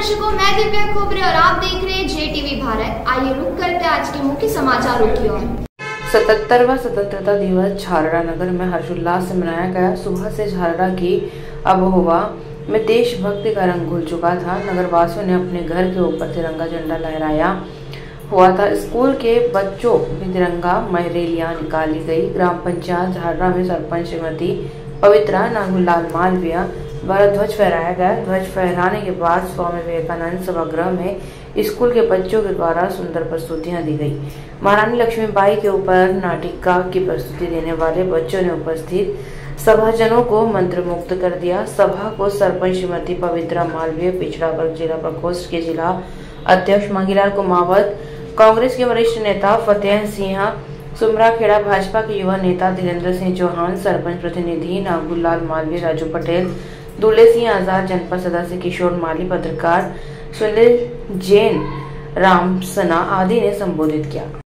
दर्शकों, मैं दिव्या खोबरे और आप देख रहे हैं JTV भारत। आइए रुक करते आज के मुख्य समाचारों की ओर। 77वां स्वतंत्रता दिवस झालरा नगर में हर्षोल्लास से मनाया गया। सुबह से झालरा की आबोहवा में देशभक्ति का रंग घुल चुका था। नगरवासियों ने अपने घर के ऊपर तिरंगा झंडा लहराया हुआ था। स्कूल के बच्चों में तिरंगा मय रैलियां निकाली गई। ग्राम पंचायत झालरा में सरपंच श्रीमती पवित्रा नागुलाल मालवीय द्वारा ध्वज फहराया गया। ध्वज फहराने के बाद स्वामी विवेकानंद सभागृह में स्कूल के बच्चों के द्वारा सुंदर प्रस्तुतियां दी गई। महारानी लक्ष्मीबाई के ऊपर नाटिका की प्रस्तुति देने वाले बच्चों ने उपस्थित सभाजनों को मंत्रमुग्ध कर दिया। सभा को सरपंच श्रीमती पवित्रा मालवीय, पिछड़ा वर्ग जिला प्रकोष्ठ के जिला अध्यक्ष मांगीलाल कुमावत, कांग्रेस के वरिष्ठ नेता फतेह सिंह सुमराखेड़ा, भाजपा के युवा नेता धीरेन्द्र सिंह चौहान, सरपंच प्रतिनिधि नागुलाल मालवीय, राजू पटेल, दूल्हे सिंह आजाद, जनपद सदस्य किशोर माली, पत्रकार सुनील जैन, राम सना आदि ने संबोधित किया।